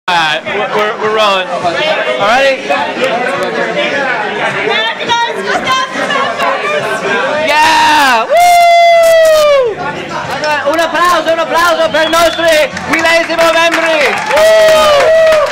Alright, we're rolling. Alrighty? Yeah! Woo! Un applauso per i nostri millesimi membri! Woo!